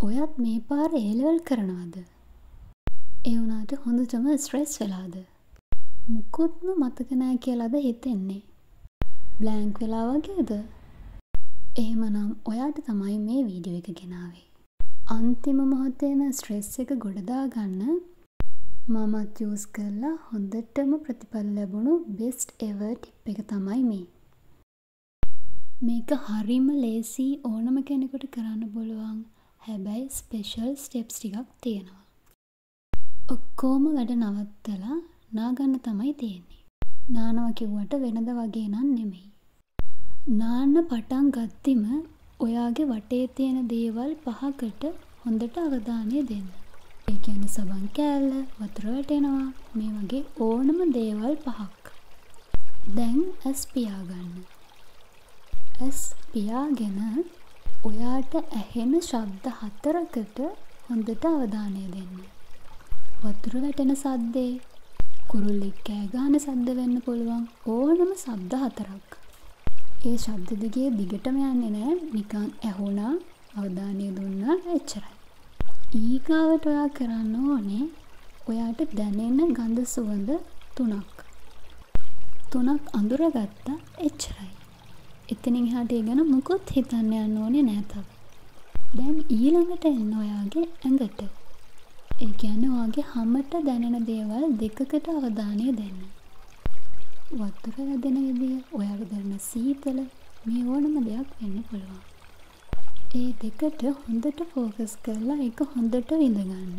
ඔයත් මේ පාර A-level කරනවද? ඒ වුණාට හොඳටම ස්ට්‍රෙස් වෙලාද? මුකුත්ම මතක නෑ කියලාද හිතෙන්නේ? බ්ලැන්ක් වෙලා වගේද? එහෙමනම් ඔයාට තමයි මේ වීඩියෝ එක ගෙනාවේ. අන්තිම මොහොතේම ස්ට්‍රෙස් එක ගොඩ දාගන්න මමත් යූස් කරලා හොඳටම ප්‍රතිඵල ලැබුණු බෙස්ට් එවර් ටිප් එක තමයි මේ. මේක හරිම ලේසි ඕනම කෙනෙකුට කරන්න පුළුවන්. හැබැයි ස්පෙෂල් ස්ටෙප්ස් ටිකක් තියෙනවා. ඔක්කොම වැඩ නවත්තලා නාගන්න තමයි තියෙන්නේ. නානවා කිව්වට වෙනද වගේ නම් නෙමෙයි. නාන්න පටන් ගත්තිම ඔයාගේ වටේ තියෙන දේවල් 5කට හොඳට අවධානය දෙන්න. ඒ කියන්නේ සබන් කෑල්ල, වතුර වැටෙනවා, මේ වගේ ඕනම දේවල් 5ක්. දැන් ඇස් පියාගන්න. ඇස් පියාගෙන ඔයාට ඇහෙන ශබ්ද 4කට හොඳට අවධානය දෙන්න. වතුර වැටෙන සද්දේ, කුරුල්ලෙක් කෑ ගහන සද්ද වෙන්න පුළුවන් ඕනම ශබ්ද 4ක්. ඒ ශබ්ද දිගේ දිගටම යන්නේ නෑ, නිකන් ඇහුණා අවධානය දුන්නා එච්චරයි. ඊගාවට ඔයා කරන්න ඕනේ ඔයාට දැනෙන ගඳ සුවඳ 3ක් අඳුරගත්තා එච්චරයි. එතනින් එහාට ඒ ගැන මුකුත් හිතන්න යන්න ඕනේ නෑ තව. දැන් ඊළඟට එන්න ඔයාගේ ඇඟට. ඒ කියන්නේ ඔයාගේ හමට දැනෙන දේවල් 2කට අවධානය දෙන්න. වතුර වැදෙන විදිය, ඔයාට දැනෙන සීතල, මේ ඕනම දෙයක් වෙන්න පුළුවන්. ඒ 2ට හොඳට ફોකස් කරලා ඒක හොඳට විඳ ගන්න.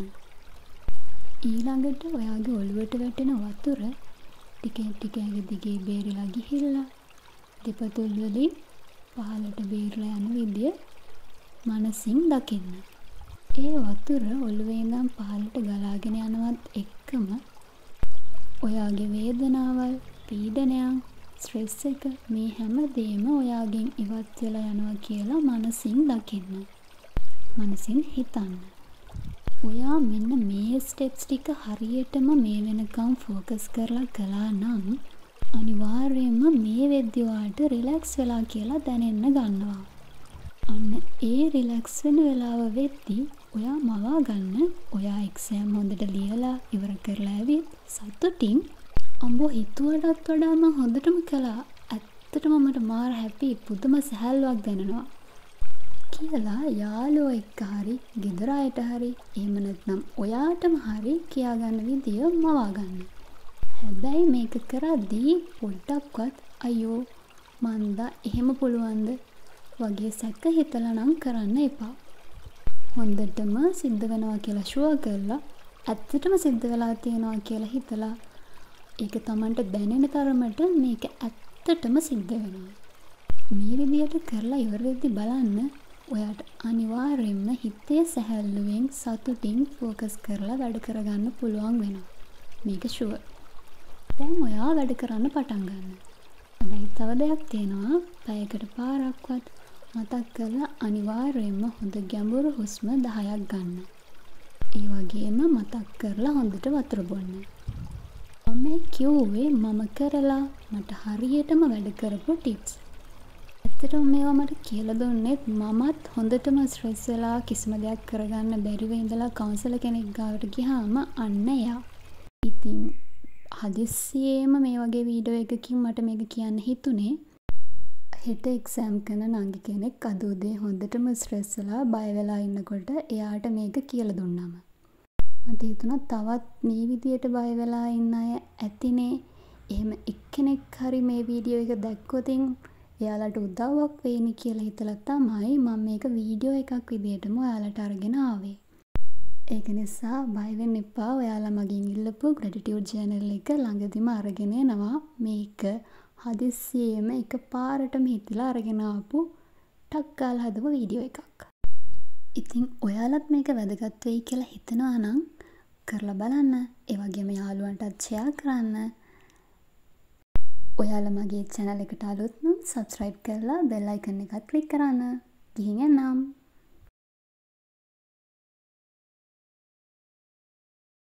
ඊළඟට ඔයාගේ ඔළුවට වැටෙන වතුර ටිකෙන් ටික ඇඟ දිගේ බේරිලා ගිහිල්ලා දෙපතුල් වලින් පහළට බේරලා යන විදිය මනසින් දකින්න. ඒ වතුර ඔළුවේ ඉඳන් පහළට ගලාගෙන යනවත් එක්කම ඔයාගේ වේදනාවල්, පීඩනයන්, ස්ට්‍රෙස් එක මේ හැමදේම ඔයාගෙන් ඉවත් වෙලා යනවා කියලා මනසින් දකින්න. මනසින් හිතන්න. ඔයා මෙන්න මේ ස්ටෙප්ස් ටික හරියටම මේ වෙනකම් ફોකස් කරලා කළා නම් අනිවාර්යයෙන්ම මේ වෙද්දී ඔයාට රිලැක්ස් වෙලා කියලා දැනෙන්න ගන්නවා. අන්න ඒ රිලැක්ස් වෙන වෙලාව වෙද්දී ඔයා මවා ගන්න. ඔයා එක්සෑම් හොඳට ලියලා ඉවර කරලා ඇවිත් සතුටින් අම්බෝ හිතුවටත් වඩා මම හොඳටම කළා. ඇත්තටම මට මාර හැපි, පුදුම සැහැල්ලුවක් දැනෙනවා කියලා යාළුවෝ එක්ක හරි, ගෙදර අයට හරි, එහෙම නැත්නම් ඔයාටම හරි කියාගන්න විදිය මවා ගන්න. හැබැයි මේක කරද්දී පොඩ්ඩක්වත් අයියෝ මන්දා එහෙම පුළුවන්ද වගේ සැක හිතලා නම් කරන්න එපා. හොඳටම සිද්ධ වෙනවා කියලා ෂුවර් කරලා, ඇත්තටම සිද්ධ වෙලා තියෙනවා කියලා හිතලා, ඒක Tamanට දැනෙන තරමට මේක ඇත්තටම සිද්ධ වෙනවා. මේ විදියට කරලා ඉවර වෙද්දි බලන්න ඔයාට අනිවාර්යයෙන්ම හිතේ සැහැල්ලුවෙන් සතුටින් ફોකස් කරලා වැඩ කරගන්න පුළුවන් වෙනවා. මේක ෂුවර්. දැන් ඔයා වැඩ කරන්න පටන් ගන්න. හැබැයි තව දෙයක් තියෙනවා. පැයකට පාරක්වත් මතක් කරලා අනිවාර්යයෙන්ම හොඳ ගැඹුරු හුස්ම 10ක් ගන්න. ඒ වගේම මතක් කරලා හොඳට වතුර බොන්න. මම කිව්වේ මම කරලා මට හරියටම වැඩ කරපු ටිප්ස්. ඇත්තටම මේවා මට කියලා දුන්නෙත් මමත් හොඳටම ස්ට්‍රෙස් වෙලා කිසිම දෙයක් කරගන්න බැරිව ඉඳලා කවුන්සලර් කෙනෙක් ගාවට ගියාම අන්න එයා. ඉතින් හදිස්සියේම මේ වගේ වීඩියෝ එකකින් මට මේක කියන්න හිතුනේ. හෙට එක්සෑම් කරන නංගි කෙනෙක් අද උදේ හොඳටම ස්ට්‍රෙස් වෙලා බය වෙලා ඉන්නකොට එයාට මේක කියලා දුන්නාම මට හිතුණා තවත් මේ විදියට බය වෙලා ඉන්න අය ඇතිනේ. එහෙම එක්කෙනෙක් හරි මේ වීඩියෝ එක දැක්කොතින් එයාලට උදව්වක් වෙයිනි කියලා හිතලා තමයි මම මේක වීඩියෝ එකක් විදියටම ඔයාලට අරගෙන ආවේ. ඒක නිසා බය වෙන්න එපා. ඔයාලා මගෙන් ඉල්ලපු ග්‍රැටිටියුඩ් ජර්නල් එක ළඟදිම අරගෙන එනවා. මේක හදිස්සියේම එකපාරටම හිතලා අරගෙන ආපු ටක් ගාලා හදපු වීඩියෝ එකක්. ඉතින් ඔයාලත් මේක වැදගත් වෙයි කියලා හිතනවා නම් කරලා බලන්න. ඒ වගේම යාළුවන්ටත් ෂෙයා කරන්න. ඔයාලා මගේ channel එකට අලුත් නම් subscribe කරලා bell icon එකත් click කරන්න. ගිහින් එන්නම්.